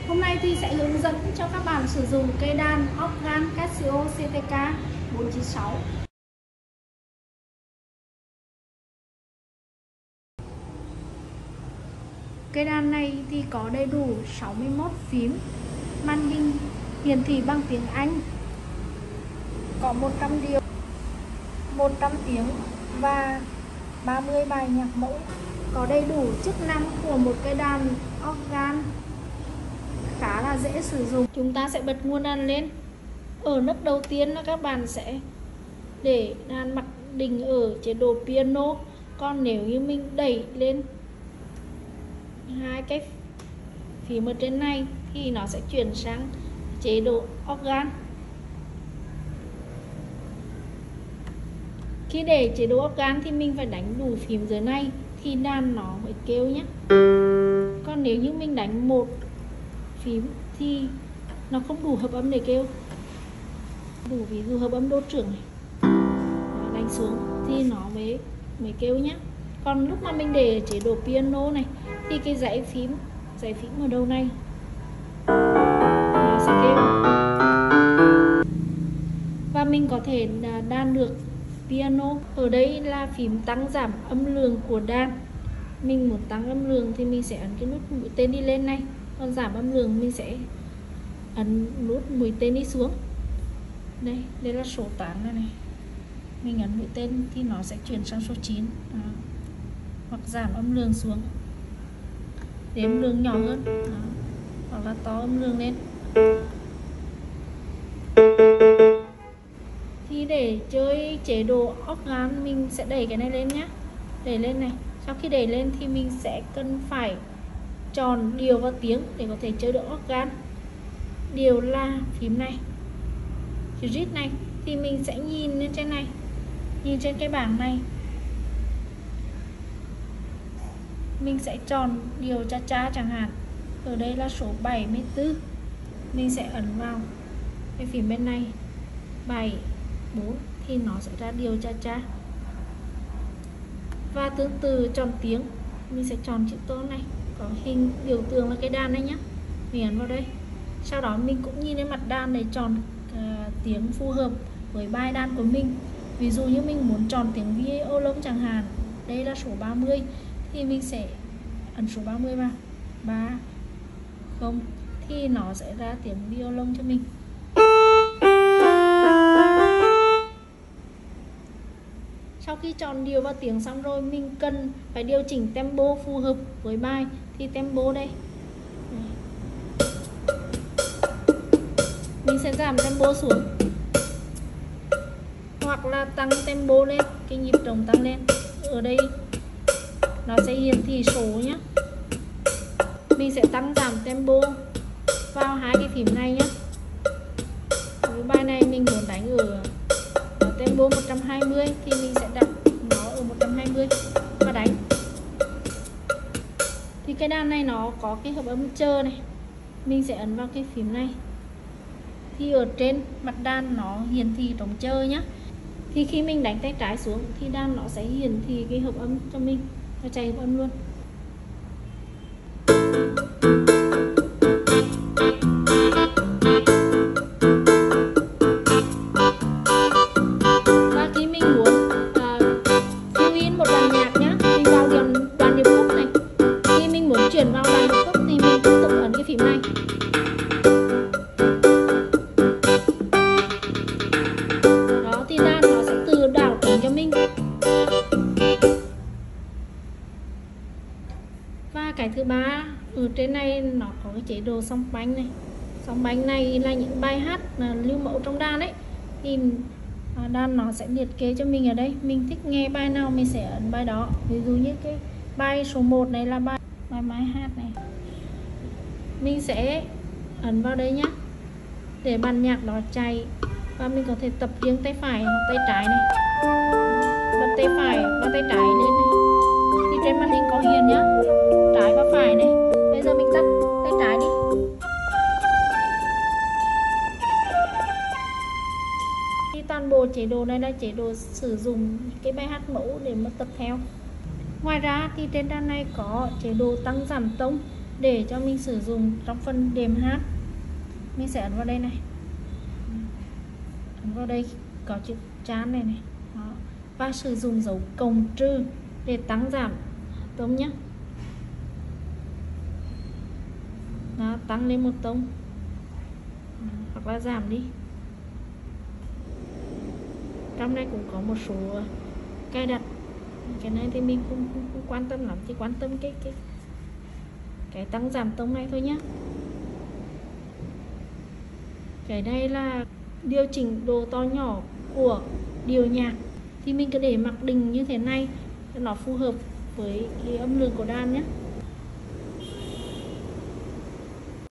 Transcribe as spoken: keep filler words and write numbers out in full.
Hôm nay Thi sẽ hướng dẫn cho các bạn sử dụng cây đàn organ Casio xê tê ca bốn chín sáu. Cây đàn này thì có đầy đủ sáu mươi mốt phím, màn hình hiển thị bằng tiếng Anh, có một trăm điệu, một trăm tiếng và ba mươi bài nhạc mẫu. Có đầy đủ chức năng của một cây đàn organ, khá là dễ sử dụng. Chúng ta sẽ bật nguồn đàn lên. Ở nấc đầu tiên là các bạn sẽ để đàn mặc định ở chế độ piano. Còn nếu như mình đẩy lên hai cái phím ở trên này thì nó sẽ chuyển sang chế độ organ. Khi để chế độ organ thì mình phải đánh đủ phím dưới này thì đàn nó mới kêu nhé. Còn nếu như mình đánh một phím thì nó không đủ hợp âm để kêu. Đủ ví dụ hợp âm đô trưởng này, nó đánh xuống thì nó mới mới kêu nhé. Còn lúc mà mình để chế độ piano này thì cái dãy phím dãy phím ở đầu này nó sẽ kêu. Và mình có thể đàn được piano. Ở đây là phím tăng giảm âm lượng của đàn. Mình muốn tăng âm lượng thì mình sẽ ấn cái nút mũi tên đi lên này. Còn giảm âm lượng mình sẽ ấn nút mũi tên đi xuống. Đây, đây là số tám này này. Mình ấn mũi tên thì nó sẽ chuyển sang số chín. Đó. Hoặc giảm âm lượng xuống để âm lượng nhỏ hơn. Đó. Hoặc là to âm lượng lên. Thì để chơi chế độ organ mình sẽ đẩy cái này lên nhé. Đẩy lên này. Sau khi đẩy lên thì mình sẽ cần phải chọn điều và tiếng để có thể chơi được organ. Điều là phím này, chữ rít này, thì mình sẽ nhìn lên trên này, nhìn trên cái bảng này, mình sẽ chọn điều cha cha chẳng hạn. Ở đây là số bảy mươi tư, mình sẽ ấn vào cái phím bên này bảy bốn thì nó sẽ ra điều cha cha. Và tương tự chọn tiếng, mình sẽ chọn chữ tô này, có hình biểu tượng là cái đàn này nhé. Mình ấn vào đây. Sau đó mình cũng nhìn lên mặt đàn để chọn uh, tiếng phù hợp với bài đàn của mình. Ví dụ như mình muốn chọn tiếng violon chẳng hạn, đây là số ba mươi thì mình sẽ ấn số ba mươi vào ba không thì nó sẽ ra tiếng violon cho mình. Sau khi chọn điều và tiếng xong rồi, mình cần phải điều chỉnh tempo phù hợp với bài. Thì tempo đây, mình sẽ giảm tempo xuống hoặc là tăng tempo lên, cái nhịp trống tăng lên. Ở đây nó sẽ hiển thị số nhé. Mình sẽ tăng giảm tempo vào hai cái phím này nhé. Với bài này mình muốn đánh ở tempo một trăm hai mươi thì mình sẽ đặt nó ở một trăm hai mươi và đánh. Thì cái đàn này nó có cái hợp âm chờ này, mình sẽ ấn vào cái phím này thì ở trên mặt đàn nó hiển thị trống chờ nhé. Thì khi mình đánh tay trái xuống thì đàn nó sẽ hiển thị cái hợp âm cho mình, nó chạy hợp âm luôn. Và khi mình muốn uh, fill in một đoạn nhạc nhé, mình vào đoạn, đoạn điệp khúc này. Khi mình muốn chuyển vào đoạn điệp khúc thì mình tiếp tục ấn cái phím này. Đó, thì đàn nó sẽ tự đảo trống cho mình. Và cái thứ ba, ở trên này nó có cái chế độ song bánh này. Song bánh này là những bài hát là lưu mẫu trong đàn ấy. Thì đàn nó sẽ liệt kê cho mình ở đây. Mình thích nghe bài nào mình sẽ ấn bài đó. Ví dụ như cái bài số một này là bài bài máy hát này, mình sẽ ấn vào đây nhé để bản nhạc đó chạy. Và mình có thể tập riêng tay phải hoặc tay trái này, bật tay phải và tay trái lên này. Thì trên màn hình có hiển nhá, trái và phải này. Bây giờ mình tắt tay trái đi. Thì toàn bộ chế độ này là chế độ sử dụng cái bài hát mẫu để mà tập theo. Ngoài ra thì trên đàn này có chế độ tăng giảm tông. để cho mình sử dụng trong phần đệm hát. Mình sẽ ấn vào đây này, ấn vào đây có chữ trán này này. Đó. Và sử dụng dấu cộng trừ để tăng giảm tông nhé. Đó, tăng lên một tông hoặc là giảm đi. Trong này cũng có một số cài đặt, cái này thì mình không, không, không quan tâm lắm, chỉ quan tâm cái cái cái tăng giảm tông này thôi nhé. Cái này là điều chỉnh độ to nhỏ của điều nhạc, thì mình cứ để mặc định như thế này cho nó phù hợp với cái âm lượng của đàn nhé.